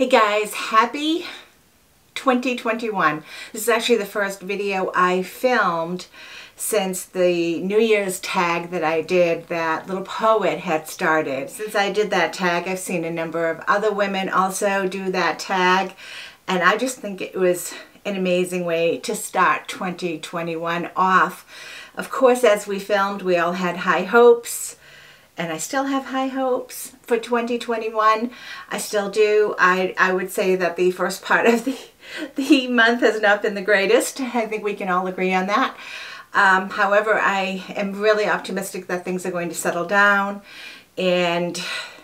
Hey guys, happy 2021. This is actually the first video I filmed since the New Year's tag that I did that Little Poet had started. Since I did that tag, I've seen a number of other women also do that tag, and I just think it was an amazing way to start 2021 off. Of course, as we filmed, we all had high hopes. And I still have high hopes for 2021. I still do. I would say that the first part of the month has not been the greatest. I think we can all agree on that. However, I am really optimistic that things are going to settle down, and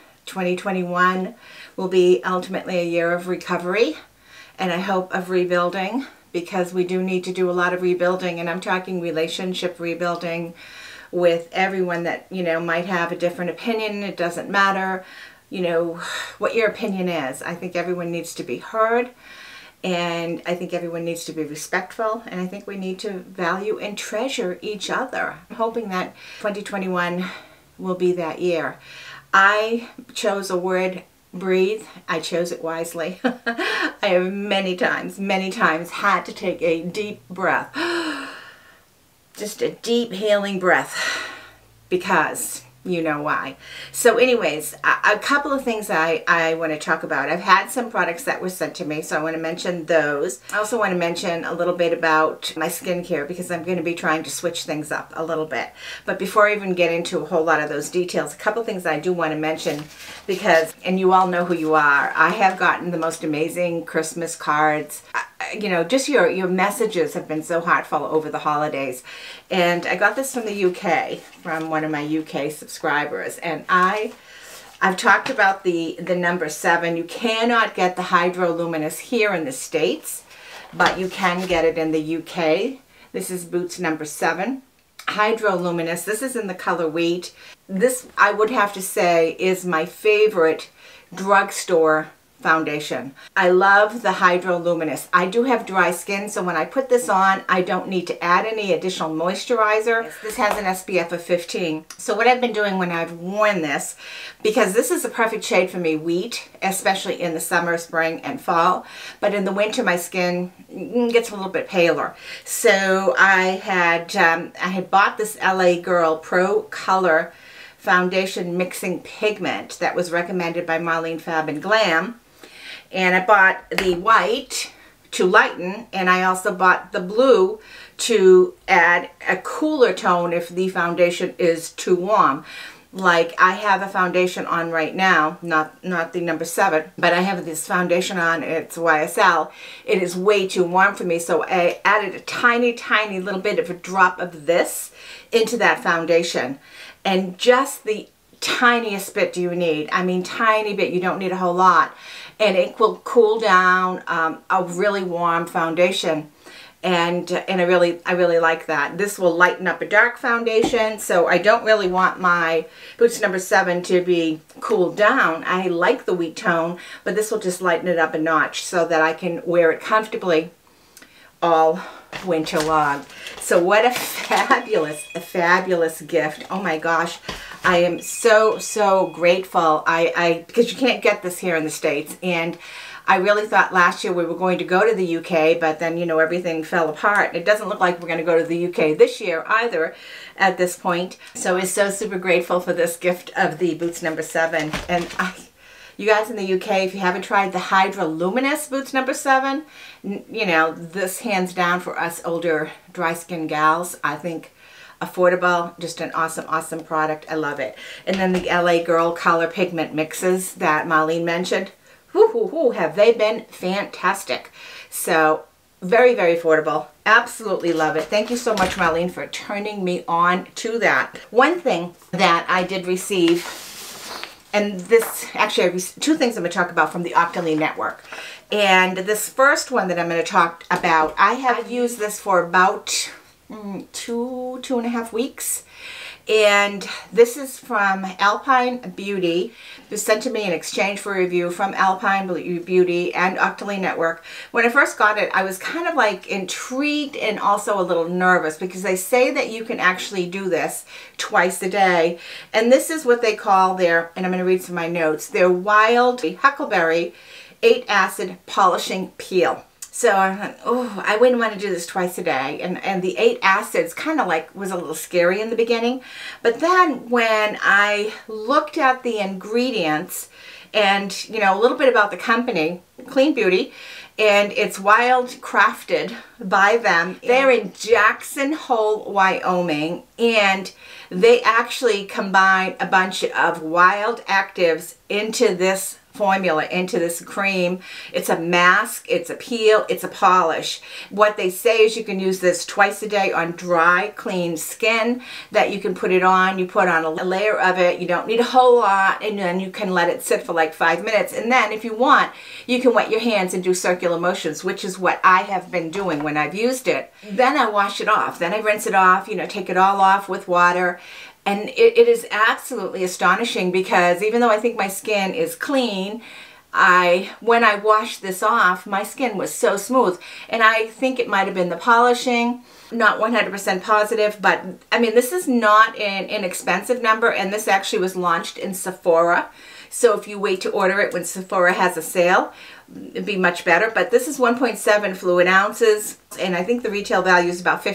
2021 will be ultimately a year of recovery, and I hope of rebuilding, because we do need to do a lot of rebuilding, and I'm talking relationship rebuilding with everyone that, you know, might have a different opinion. It doesn't matter, you know, what your opinion is. I think everyone needs to be heard, and I think everyone needs to be respectful, and I think we need to value and treasure each other. I'm hoping that 2021 will be that year. I chose a word, breathe. I chose it wisely. I have many times had to take a deep breath. Just a deep healing breath, because you know why. So anyways, a couple of things I want to talk about. I've had some products that were sent to me, so I want to mention those. I also want to mention a little bit about my skincare, because I'm going to be trying to switch things up a little bit. But before I even get into a whole lot of those details, a couple of things I do want to mention, because, and you all know who you are, I have gotten the most amazing Christmas cards. You know, just your messages have been so heartfelt over the holidays. And I got this from the UK, from one of my UK subscribers, and I've talked about the number 7. You cannot get the hydraluminous here in the States, but you can get it in the UK. This is Boots number 7. Hydraluminous, this is in the color Wheat. This, I would have to say, is my favorite drugstore foundation. I love the hydraluminous. I do have dry skin, so when I put this on, I don't need to add any additional moisturizer. This has an SPF of 15. So what I've been doing when I've worn this, because this is a perfect shade for me, Wheat, especially in the summer, spring, and fall, but in the winter my skin gets a little bit paler. So I had bought this LA Girl Pro Color Foundation Mixing Pigment that was recommended by Marlene Fab and Glam. And I bought the white to lighten, and I also bought the blue to add a cooler tone if the foundation is too warm. Like, I have a foundation on right now, not the number 7, but I have this foundation on, it's YSL. It is way too warm for me, so I added a tiny little bit of a drop of this into that foundation. And just the tiniest bit do you need. I mean, tiny bit, you don't need a whole lot. And it will cool down a really warm foundation. And I really like that. This will lighten up a dark foundation, so I don't really want my Boots number 7 to be cooled down. I like the wheat tone, but this will just lighten it up a notch so that I can wear it comfortably all winter long. So what a fabulous gift. Oh my gosh. I am so grateful. Because you can't get this here in the States, and I really thought last year we were going to go to the UK, but then, you know, everything fell apart. It doesn't look like we're going to go to the UK this year either at this point. So we're so super grateful for this gift of the Boots number 7. And you guys in the UK, if you haven't tried the hydraluminous Boots number 7, you know, this hands down for us older dry skin gals, I think affordable, just an awesome product. I love it. And then the LA Girl Color Pigment Mixes that Marlene mentioned, have they been fantastic. So very affordable. Absolutely love it. Thank you so much, Marlene, for turning me on to that. One thing that I did receive, and this, actually, two things I'm going to talk about from the Octoly network. And this first one that I'm going to talk about, I have used this for about two and a half weeks, and this is from Alpine Beauty. It was sent to me in exchange for a review from Alpine Beauty and Octoly Network. When I first got it, I was kind of like intrigued and also a little nervous, because they say that you can actually do this twice a day, and this is what they call their, and I'm going to read some of my notes, their wild huckleberry 8 acid polishing peel. So I thought, oh, I wouldn't want to do this twice a day. And the 8 acids kind of like was a little scary in the beginning. But then when I looked at the ingredients and, you know, a little bit about the company, Clean Beauty, and it's wild crafted by them. They're in Jackson Hole, Wyoming, and they actually combine a bunch of wild actives into this formula, into this cream. It's a mask, it's a peel, it's a polish. What they say is you can use this twice a day on dry, clean skin, that you can put it on. You put on a layer of it. You don't need a whole lot, and then you can let it sit for like 5 minutes. And then if you want, you can wet your hands and do circular motions, which is what I have been doing when I've used it. Then I wash it off. Then I rinse it off, you know, take it all off with water. And it is absolutely astonishing, because even though I think my skin is clean, when I washed this off, my skin was so smooth. And I think it might have been the polishing, not 100% positive, but I mean, this is not an inexpensive number, and this actually was launched in Sephora. So if you wait to order it when Sephora has a sale, it'd be much better. But this is 1.7 fluid ounces, and I think the retail value is about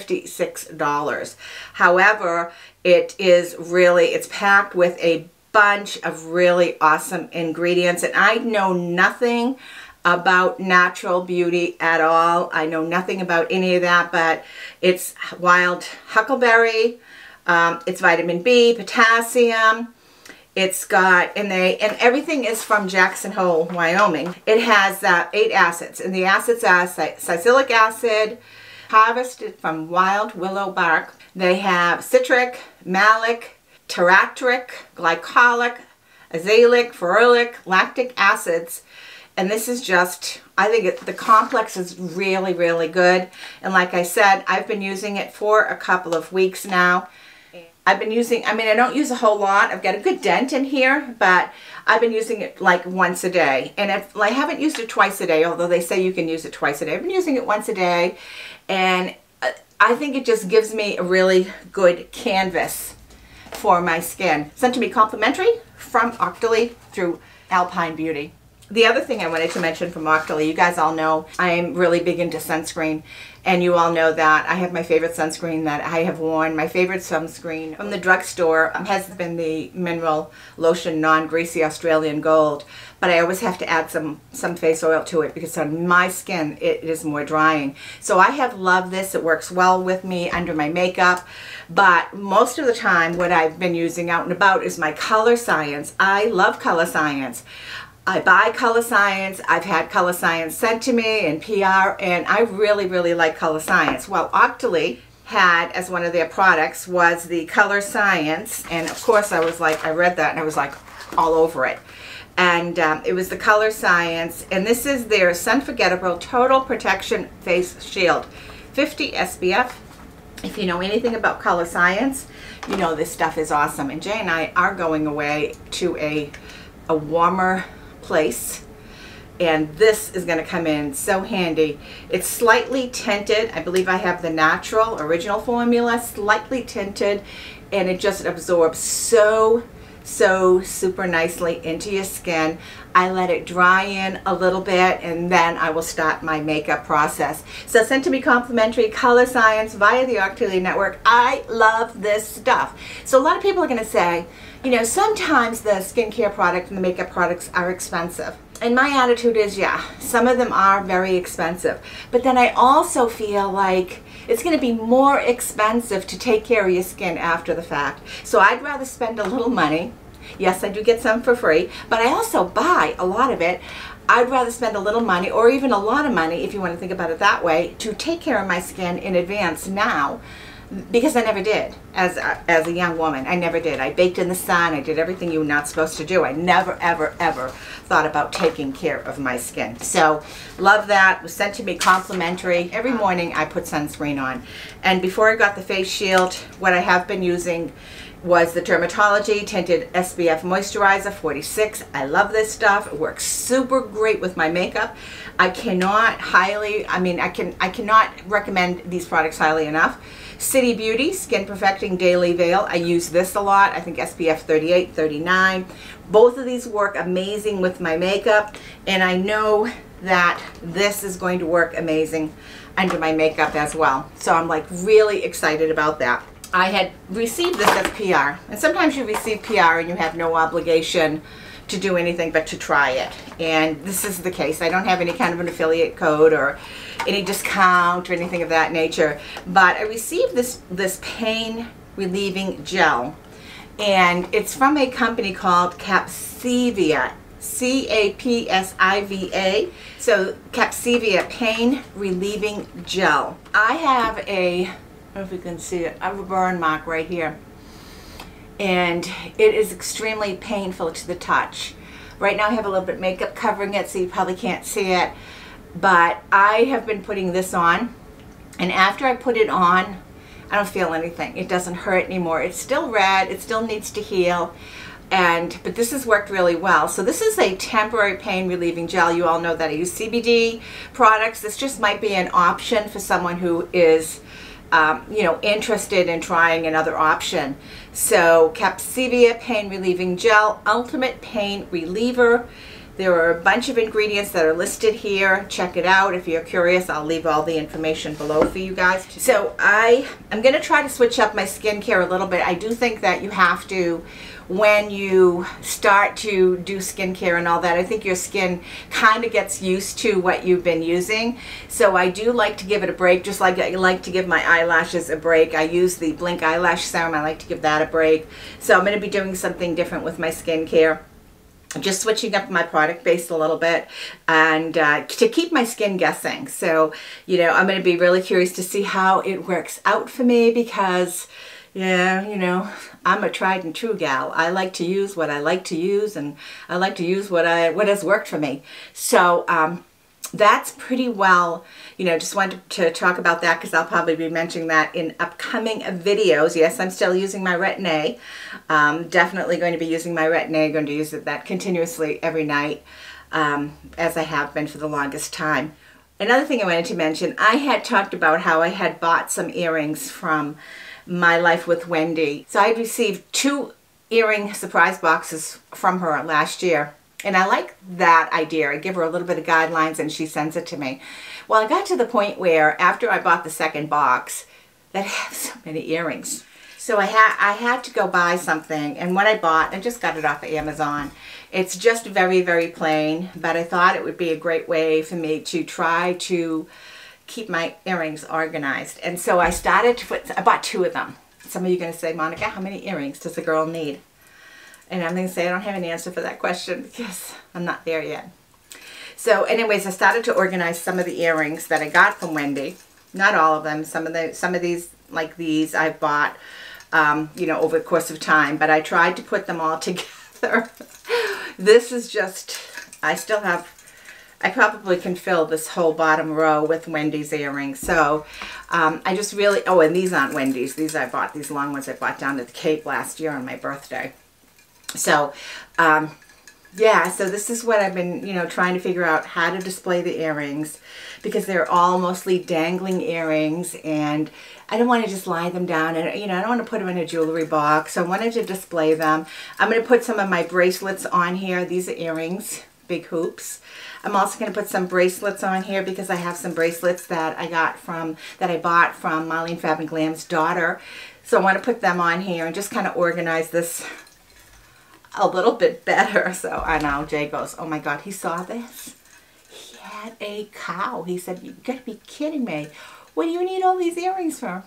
$56. However, it is really, it's packed with a bunch of really awesome ingredients, and I know nothing about natural beauty at all. I know nothing about any of that, but it's wild huckleberry, it's vitamin B, potassium. It's got, and everything is from Jackson Hole, Wyoming. It has 8 acids, and the acids are salicylic acid, harvested from wild willow bark. They have citric, malic, tartaric, glycolic, azelaic, ferulic, lactic acids. And this is just, I think the complex is really, really good. And like I said, I've been using it for a couple of weeks now. I've been using, I mean, I don't use a whole lot. I've got a good dent in here, but I've been using it like once a day. And I haven't used it twice a day, although they say you can use it twice a day. I've been using it once a day, and I think it just gives me a really good canvas for my skin. Sent to me complimentary from Octoly through Alpine Beauty. The other thing I wanted to mention from Octoly, you guys all know I'm really big into sunscreen, and you all know that I have my favorite sunscreen that I have worn. My favorite sunscreen from the drugstore has been the Mineral Lotion Non-Greasy Australian Gold, but I always have to add some face oil to it, because on my skin it is more drying. So I have loved this. It works well with me under my makeup, but most of the time what I've been using out and about is my Color Science. I love Color Science. I buy Color Science. I've had Color Science sent to me in PR, and I really, really like Color Science. Well, Octoly had, as one of their products, was the Color Science, and of course I was like, I read that and I was like all over it. And it was the Color Science, and this is their Sunforgettable Total Protection Face Shield, 50 SPF. If you know anything about Color Science, you know this stuff is awesome. And Jay and I are going away to a warmer place, and this is going to come in so handy. It's slightly tinted. I believe I have the natural original formula, slightly tinted, and it just absorbs so super nicely into your skin. I let it dry in a little bit, and then I will start my makeup process. So sent to me complimentary, Color Science via the Octoly network. I love this stuff. So a lot of people are going to say, you know, sometimes the skincare product and the makeup products are expensive. And my attitude is, yeah, some of them are very expensive. But then I also feel like it's going to be more expensive to take care of your skin after the fact. So I'd rather spend a little money. Yes, I do get some for free, but I also buy a lot of it. I'd rather spend a little money, or even a lot of money, if you want to think about it that way, to take care of my skin in advance now, because I never did as a young woman. I never did. I baked in the sun. I did everything you were not supposed to do. I never, ever, ever thought about taking care of my skin. So love that. It was sent to me complimentary. Every morning I put sunscreen on. And before I got the face shield, what I have been using was the Dermatology Tinted SPF Moisturizer 46. I love this stuff. It works super great with my makeup. I cannot recommend these products highly enough. City Beauty Skin Perfecting Daily Veil. I use this a lot. I think SPF 38, 39. Both of these work amazing with my makeup, and I know that this is going to work amazing under my makeup as well. So I'm like really excited about that. I had received this as PR, and sometimes you receive PR and you have no obligation to do anything but to try it, and this is the case. I don't have any kind of an affiliate code or any discount or anything of that nature, but I received this pain relieving gel, and it's from a company called Capsivia, C-A-P-S-I-V-A. So Capsivia Pain Relieving Gel. I have I don't know if you can see it, I have a burn mark right here, and it is extremely painful to the touch. Right now I have a little bit of makeup covering it, so you probably can't see it, but I have been putting this on, and after I put it on, I don't feel anything. It doesn't hurt anymore. It's still red, it still needs to heal, but this has worked really well. So this is a temporary pain relieving gel. You all know that I use CBD products. This just might be an option for someone who is interested in trying another option. So Capsivia Pain Relieving Gel, Ultimate Pain Reliever. There are a bunch of ingredients that are listed here. Check it out if you're curious. I'll leave all the information below for you guys. So I'm going to try to switch up my skincare a little bit. I do think that you have to, when you start to do skincare and all that, I think your skin kind of gets used to what you've been using. So I do like to give it a break, just like I like to give my eyelashes a break. I use the Blink Eyelash Serum. I like to give that a break. So I'm going to be doing something different with my skincare. I'm just switching up my product base a little bit, and to keep my skin guessing. So, I'm going to be really curious to see how it works out for me, because, I'm a tried and true gal. I like to use what I like to use, and I like to use what has worked for me. So, that's pretty well, just wanted to talk about that because I'll probably be mentioning that in upcoming videos. Yes, I'm still using my Retin-A. Definitely going to be using my Retin-A. Going to use that continuously every night, as I have been for the longest time. Another thing I wanted to mention, I had talked about how I had bought some earrings from My Life with Wendy. So I received 2 earring surprise boxes from her last year. And I like that idea. I give her a little bit of guidelines and she sends it to me. Well, I got to the point where after I bought the second box, that have so many earrings. So I had to go buy something, and what I bought, I just got it off of Amazon. It's just very, very plain, but I thought it would be a great way for me to try to keep my earrings organized. And so I bought 2 of them. Some of you are going to say, Monica, how many earrings does a girl need? And I'm going to say I don't have an answer for that question because I'm not there yet. So anyways, I started to organize some of the earrings that I got from Wendy. Not all of them. Some of these, like these, I've bought, over the course of time. But I tried to put them all together. This is just, I probably can fill this whole bottom row with Wendy's earrings. So I just really, and these aren't Wendy's. These long ones I bought down at the Cape last year on my birthday. So, yeah, so this is what I've been, trying to figure out how to display the earrings, because they're all mostly dangling earrings, and I don't want to just lie them down, and, I don't want to put them in a jewelry box. So I wanted to display them. I'm going to put some of my bracelets on here. These are earrings, big hoops. I'm also going to put some bracelets on here because I have some bracelets that I bought from Marlene Fab and Glam's daughter. So I want to put them on here and just kind of organize this a little bit better. So I know Jay goes, oh my God, he saw this? He had a cow. He said, you gotta be kidding me. What do you need all these earrings for?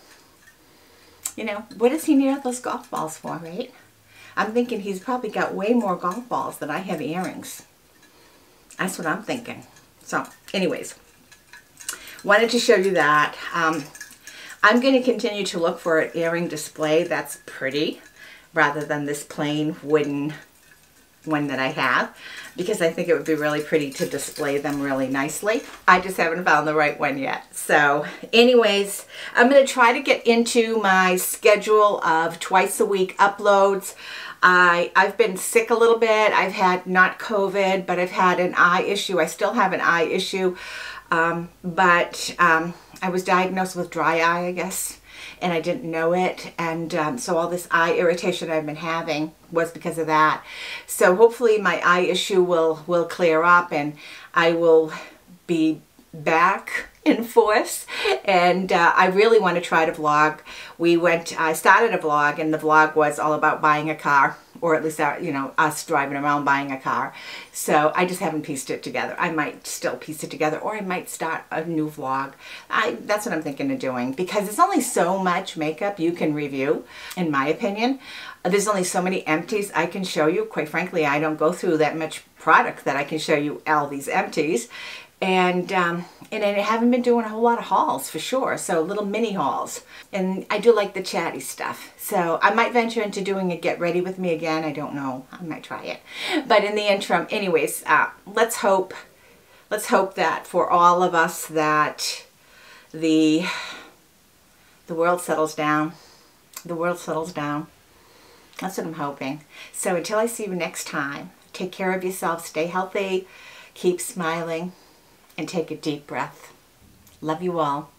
What does he need all those golf balls for, right? I'm thinking he's probably got way more golf balls than I have earrings. That's what I'm thinking. So anyways, wanted to show you that. I'm going to continue to look for an earring display that's pretty, rather than this plain wooden one that I have, because I think it would be really pretty to display them really nicely. I just haven't found the right one yet. So anyways, I'm going to try to get into my schedule of twice a week uploads. I've been sick a little bit. I've had not COVID, but I've had an eye issue. I still have an eye issue, but I was diagnosed with dry eye, I guess, and I didn't know it, and so all this eye irritation I've been having was because of that. So hopefully my eye issue will clear up, and I will be back in force, and I really want to try to vlog. I started a vlog, and the vlog was all about buying a car, or at least you know, us driving around buying a car. So I just haven't pieced it together. I might still piece it together, or I might start a new vlog. That's what I'm thinking of doing, because there's only so much makeup you can review, in my opinion. There's only so many empties I can show you. Quite frankly, I don't go through that much product that I can show you all these empties. And I haven't been doing a whole lot of hauls, for sure, so little mini hauls. And I do like the chatty stuff. So I might venture into doing a get ready with me again. I don't know. I might try it. But in the interim, anyways, let's hope that for all of us that the world settles down. The world settles down. That's what I'm hoping. So until I see you next time, take care of yourself, stay healthy, keep smiling, and take a deep breath. Love you all.